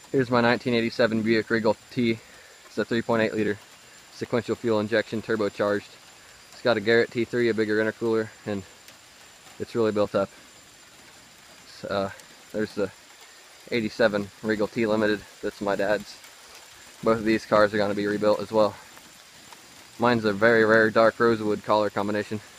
Here's my 1987 Buick Regal T. It's a 3.8 liter sequential fuel injection turbocharged. It's got a Garrett T3, a bigger intercooler, and it's really built up. There's the 87 Regal T Limited. That's my dad's. Both of these cars are going to be rebuilt as well. Mine's a very rare dark rosewood color combination.